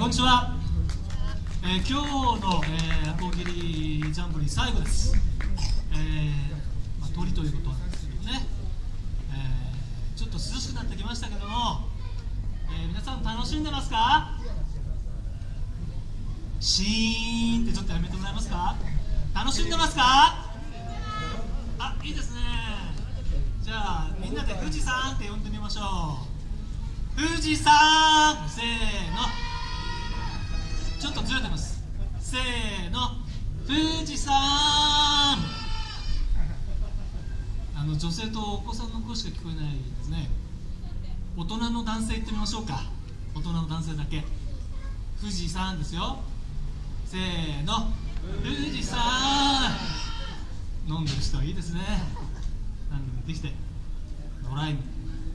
こんにちは。今日の、アコギリジャンボリー最後です。鳥ということなんですけどね、ちょっと涼しくなってきましたけども、皆さん楽しんでますか？シーンってちょっとやめてもらえますか？楽しんでますか？あ、いいですね。じゃあみんなで富士山って呼んでみましょう。富士山、せーの。ちょっとずれてます。せーの、富士山。女性とお子さんの声しか聞こえないですね。大人の男性言ってみましょうか。大人の男性だけ。富士山ですよ。せーの、富士山。飲んでる人はいいですね。何でもできてドライブ。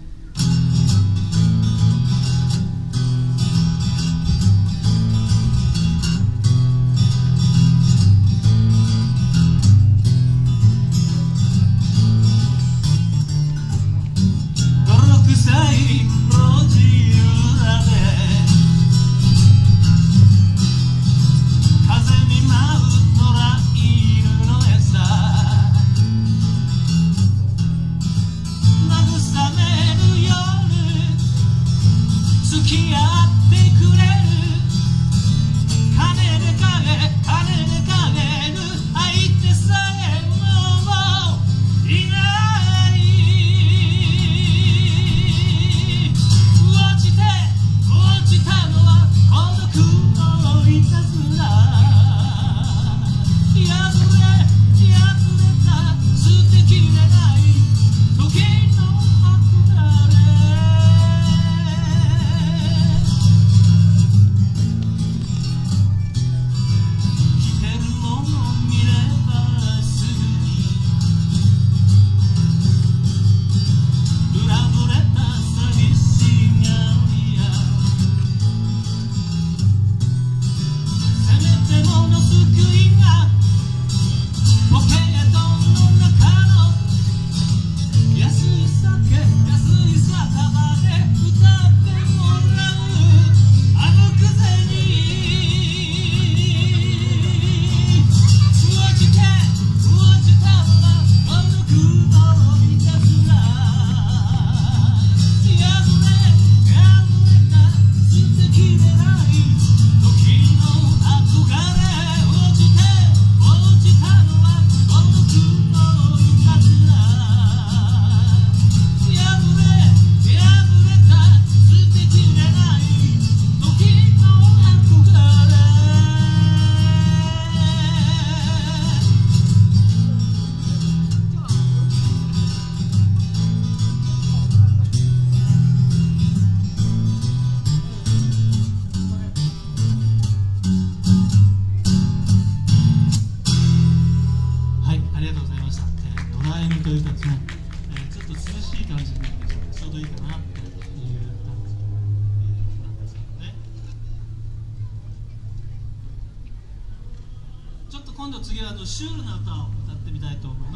今度次はシュールな歌を歌ってみたいと思います。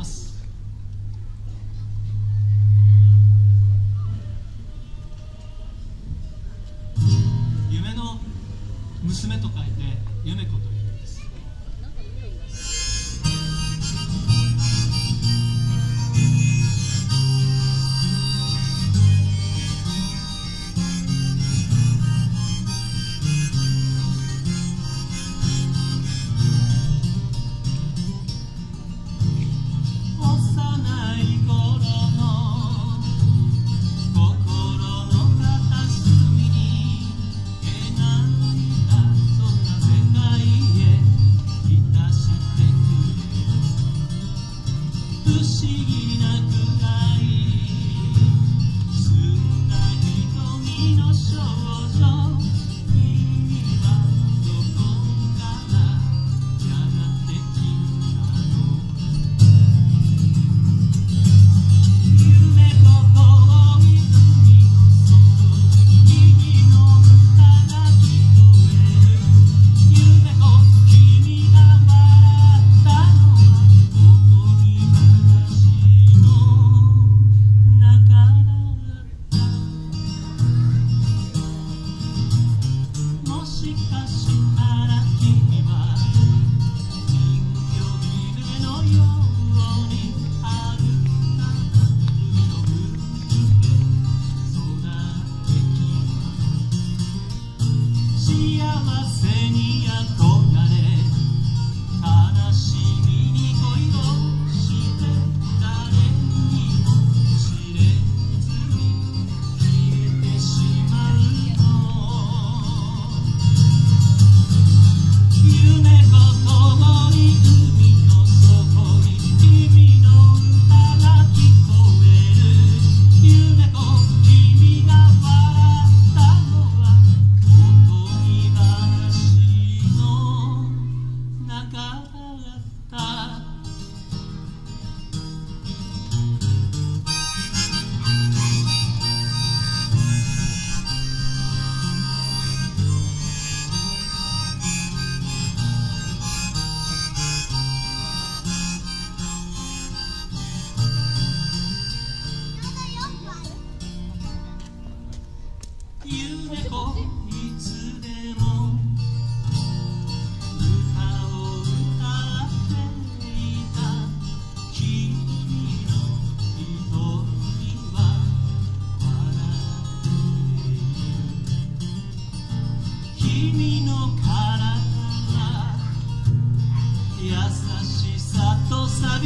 夢の娘と書いて夢子という意味です。 Oh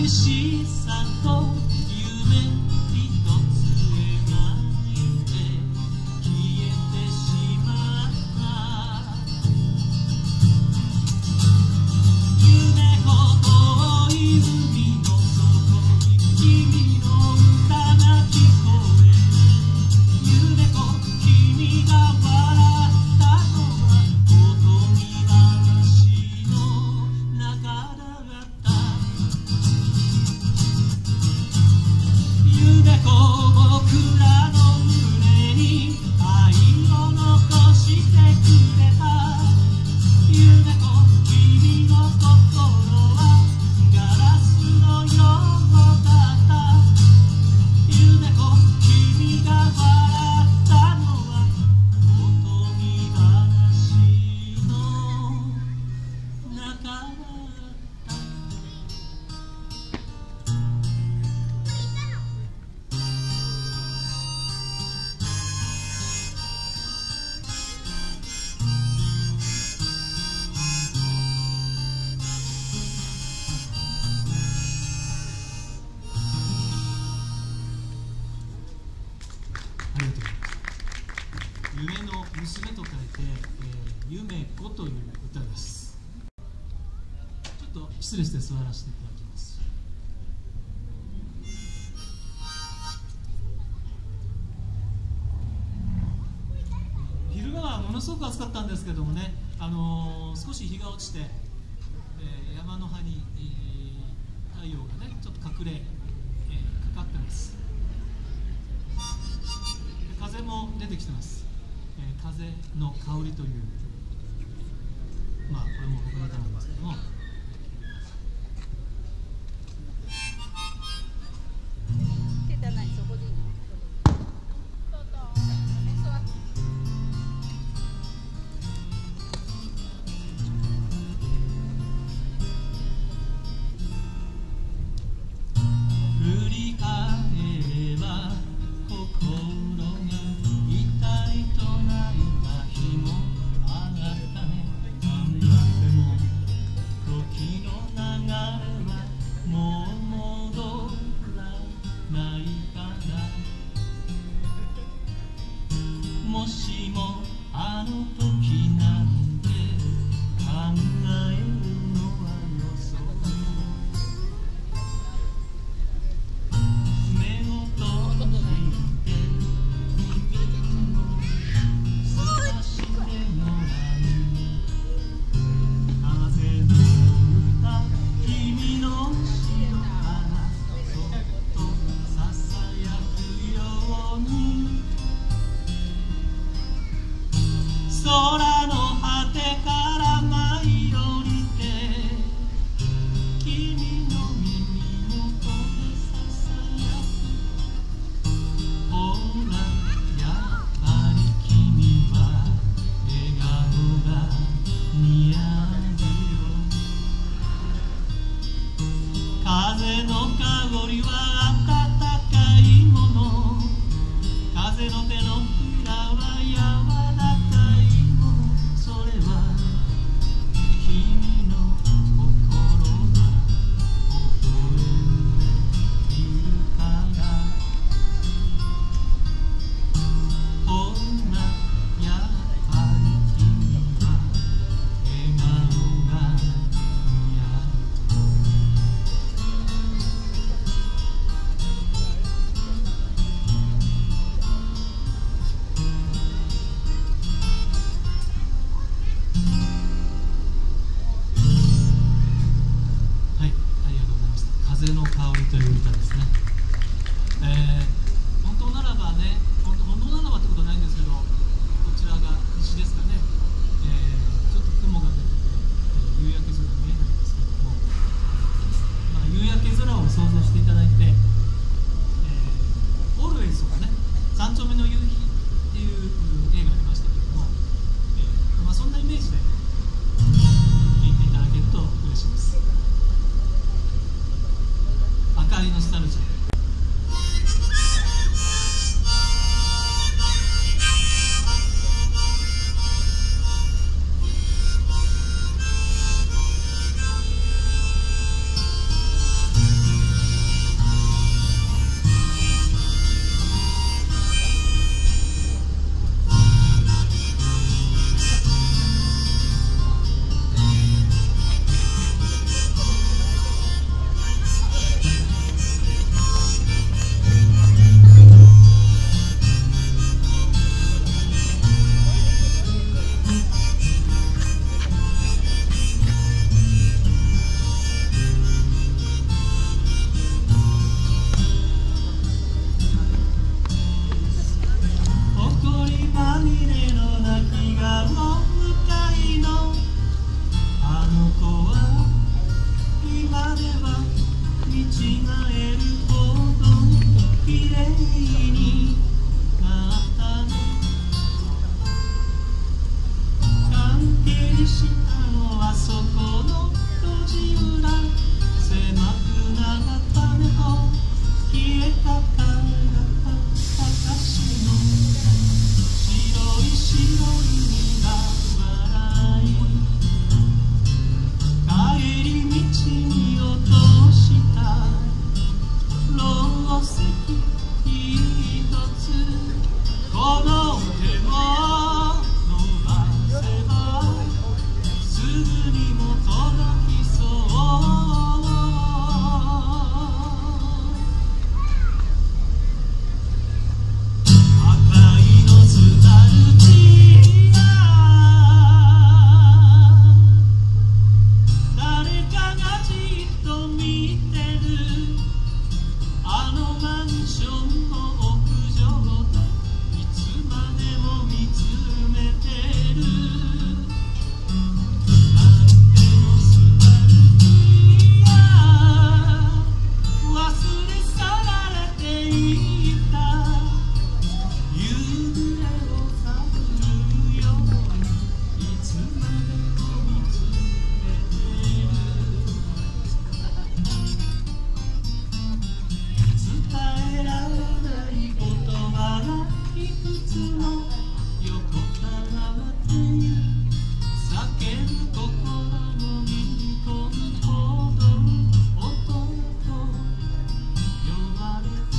しさと夢一つ描いて消えてしまった夢ほどい海の底に君の歌が聞こえる夢と君が笑ったのはおとぎ話の中だった夢と僕らの胸に愛を残してくれた夢と君の心はガラスのようだった夢と君が笑ったのはおとぎ話の中だったありがとうございます。夢の娘と書いて、夢子という歌です。ちょっと失礼して座らせていただきます。昼間はものすごく暑かったんですけどもね、少し日が落ちて、山の葉に、太陽がねちょっと隠れ、かかってます。風も出てきてます。風の香りという、まあこれも僕の歌なんですけども、振り返れば心が痛いと泣いた日もあったね。何でもいた夕暮れを探るようにいつまでも見つめてる伝えられない言葉がいくつも横たわっている叫ぶ心の見込むほど音と呼ばれて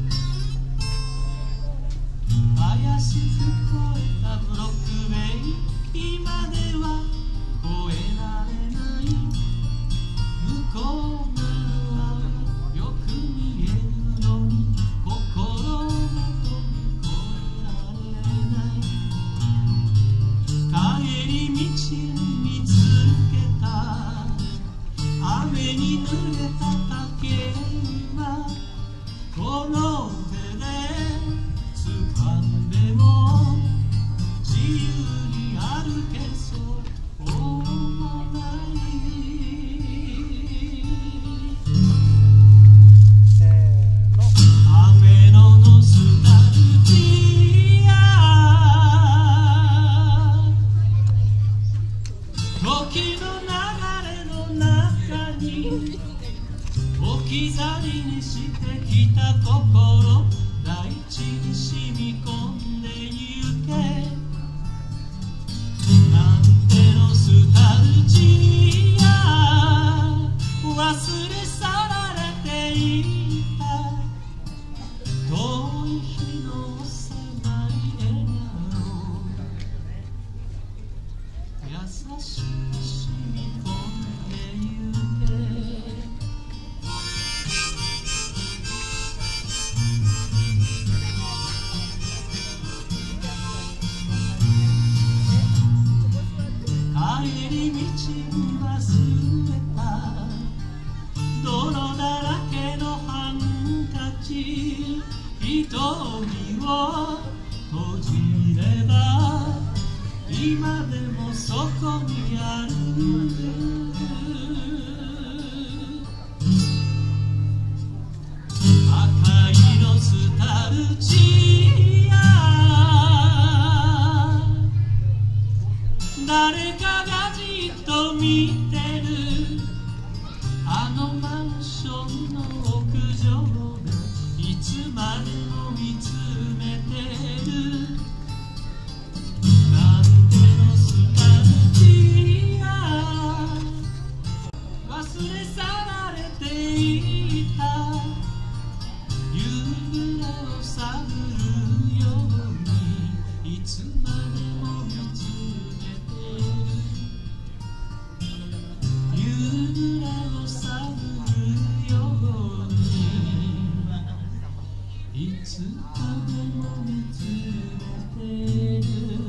怪しく越えたブロック塀今では越えられない向こう側よく見えるのに心が飛び越えられない帰り道に見つけた雨に濡れた竹馬この手で掴んでも自由に歩けそうもない雨のノスタルジア時の流れの中に置き去りにしてきた心大地に染み込んでゆけなんてノスタルジア忘れ去られていた遠い日の幼い笑顔優しく染み込んでゆけ帰り道に忘れた泥だらけのハンカチ瞳を閉じれば今でもそこにある赤いノスタルジア誰かがじっと見てるあのマンションの屋上でいつまでも見つめてるなんてノスタルジア忘れ去られていた夕暮れを探るようにいつまでも見つめて夕暮れを探るようにいつまでも見つめてる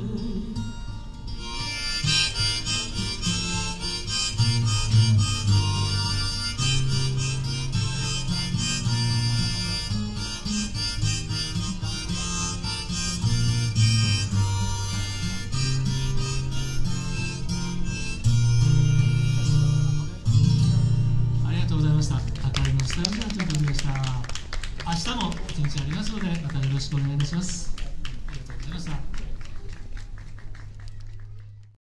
ありがとうございました。赤いのスタジオということでした。明日も一日ありますのでまたよろしくお願いいたします。